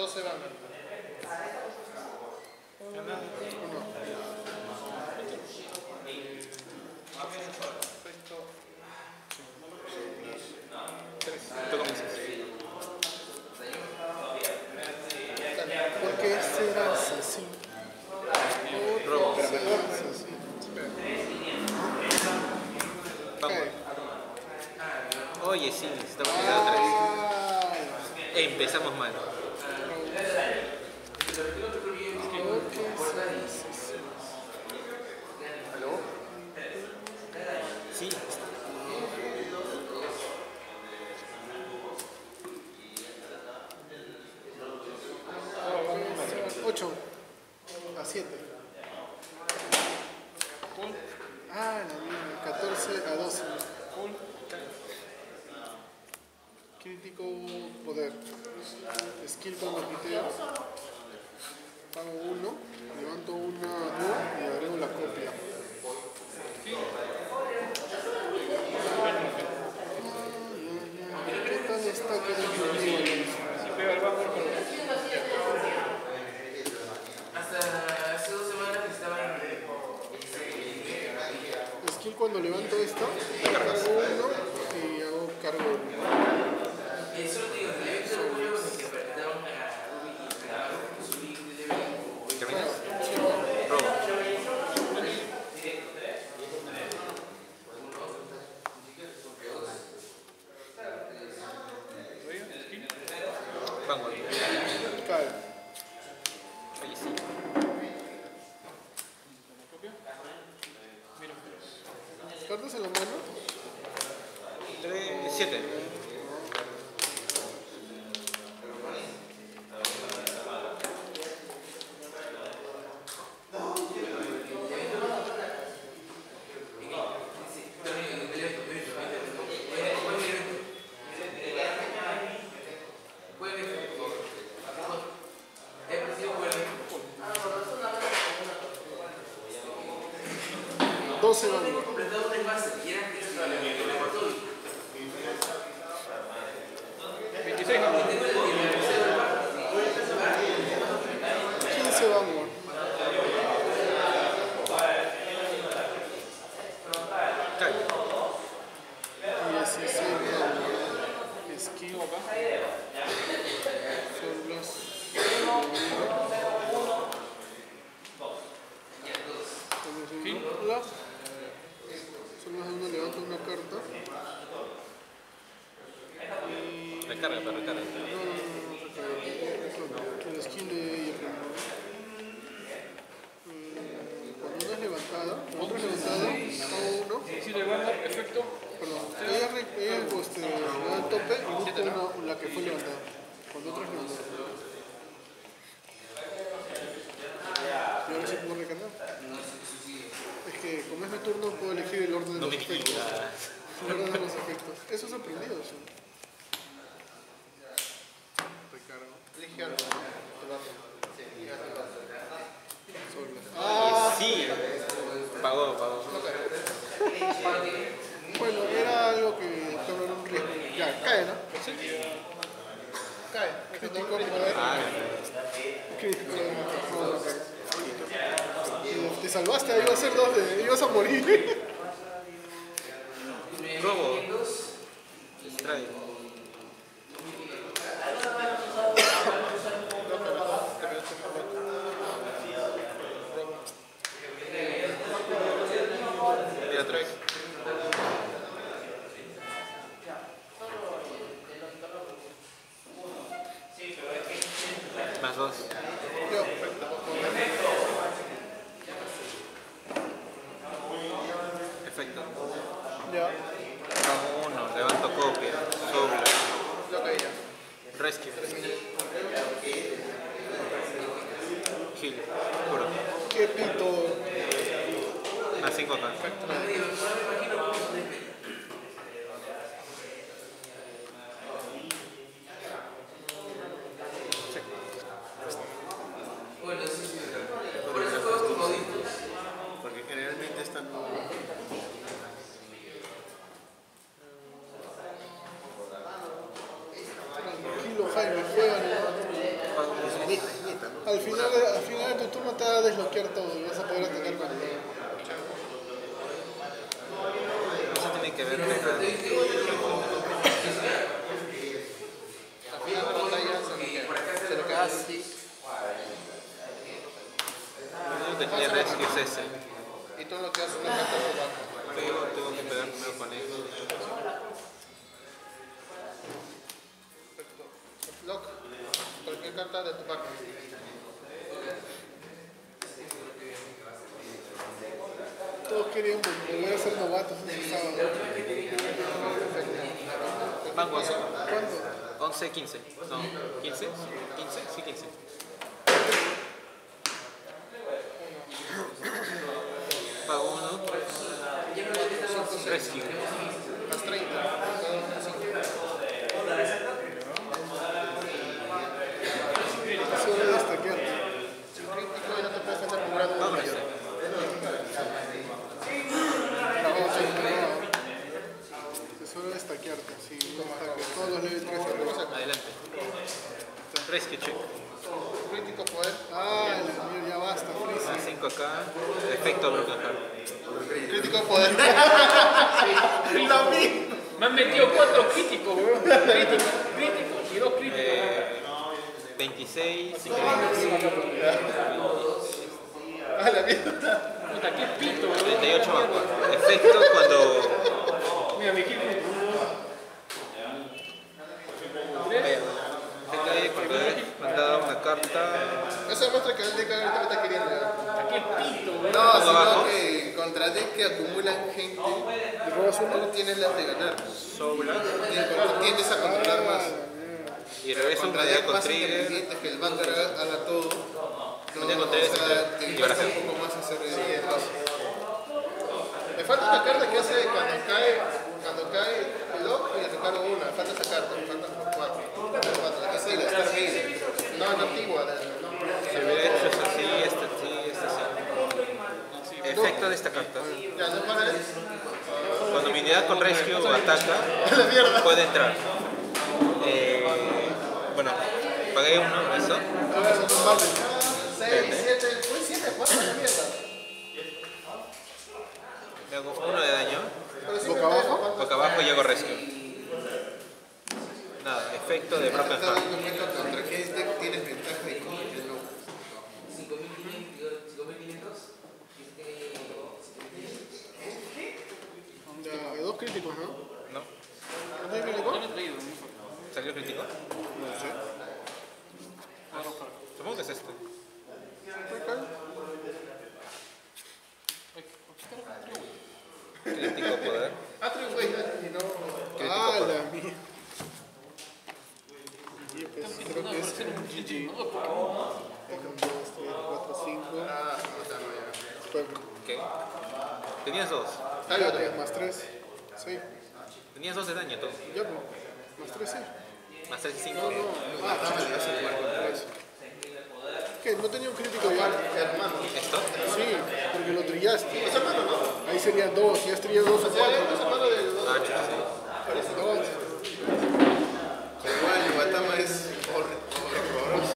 12 van. Perfecto. 3. Tú comienzas. ¿Por qué serás así? Robo. Pero mejor así. Vamos. Ok. Oye, sí, estamos quedando 3. Empezamos mal. ¿Aló? Sí. 8 a 7. Ah, la mierda. 14 a 12. Crítico poder. Skill cuando piteo. Pago 1. Levanto una dúo y agrego la copia. ¿Qué tal está que no Si pega el bajo, hasta hace 2 semanas estaba en skill cuando levanto esta, cargo 1 y hago cargo 1. eso te digo, el evento de julio cuando se enfrentaron a Ruby y a subir de level. ¿Terminas? Robo. Vanguard. Cae. Oye, sí. ¿Cartas en la mano? 7. ¿12 vamos? Completado una base y era que se lo 26 no. 15 vamos. Cae. 16 vamos. Skill acá. Son los... Son las de uno, levanto una carta. Y... Recarga, pero recarga. No, el skill de ella primero. Cuando una es levantada, cuando otra es levantada, hago uno. Si le van a dar efecto, Perdón, ella le da el tope y busca la que fue levantada. Cuando otra es levantada. Y ahora sí puedo recargar. Es que como es mi turno puedo elegir el orden de No los me efectos. digas. El orden de los efectos. Eso es aprendido. Eso. Recargo. Elige algo. Ah, Sí. Pagó. bueno, era algo que tomar un riesgo. Ya, cae, ¿no? Sí. Cae. Crítico poder. Ah, Crítico poder. Te salvaste, iba a ser 2 ibas a morir. robo. Extrae. Y otra vez. Más 2. Yo. Efecto. Ya. Como 1. Levanto copia. Sobre. Yo caía. Rescue. Heal. Puro. Qué pito. Más 5 acá. Bueno, sí. Por eso juegos con audífonos. Porque generalmente están... Tranquilo, Jaime, juega, ¿no? Al final de tu turno te va a desbloquear todo y vas a poder atacar con todo. Eso tiene que ver con Al final de la batalla se lo quedas así. Yo tenía rescue ese. Y tú lo que haces es una carta por bajo. Pero tengo que pegar primero con él. Lock. Cualquier carta de tu mano. Todos querían volver a ser novatos ese sábado. Banco ¿Cuánto? 11, 15. No, 15. 15, sí 15. Pago 1. Rescue. Más 30. Solo destaquear. Si un crítico ya no te puedes hacer un grado Vamos a mayor. hacer. Solo destaquearte. Si no destaques todos los level 3 arriba. Adelante. Rescue check. Crítico poder. Ah, la mierda, ya basta, Freeza. 5 acá. Efecto Broken Heart. Crítico poder. Lo mismo. Me han metido 4 críticos, weón. Críticos y 2 críticos. 26, 5. Ah, la mierda. Puta, qué pito, weón. 38 banco. Efecto cuando. Mira, mi equipo. Efecto ahí cuando he mandado una carta. Eso demuestra que el deck ahorita me está queriendo. Qué pito, weón. No, abajo. sino que contra decks que acumulan gente, tú tienes las de ganar. Sobla. Tiendes a controlar más. Y regreso una Contra unidad decks con más trigger. inteligentes que el Vanguard haga todo. No, Unidad con o trigger. sea, te Y cuesta baraja. un poco más hacer el paso. Me falta una carta que hace cuando cae el lock y le recargo una. Me falta esa carta, me faltan 4. La que hace la Star Raid. No, no antigua. Si hubiera hecho eso así, este sí. Efecto de esta carta. Ya, no para él. Cuando mi unidad con rescue ataca, puede entrar. Bueno, pagué uno, eso. A ver, son vale. 6, 7, fue 7, 4, la mierda. Le hago 1 de daño. ¿Boca abajo? Boca abajo y hago rescue. Nada, efecto de Broken Estás Heart. dando cuenta contra qué deck tienes ventaja y con qué no. 5500. Ya, 2 críticos, ¿no? No, ¿No hay crítico? ¿salió crítico? No sé. Supongo que es este. Crítico poder. Ah, 3 güey, y no. Crítico Ah, poder. la mía. Y pues creo que es un GG. 1, 2, 3, 4, 5. Ah, no, ya no, ya. Fuego. ¿Qué? Tenías 2. Ya, ya, más 3. Sí. Tenías 2 de daño todo. Ya, pues. Más 3, sí. Más 3 y 5. No, no. Ah, dame, ya se jugar con 3. ¿Qué? ¿No tenía un crítico ya? Hermano. ¿Esto? Sí, porque lo trillaste. Es hermano, ¿no? Ahí serían 2. Si has trillado 2 o 4. Es hermano de 2. Ah, chuta, sí. Parece 2.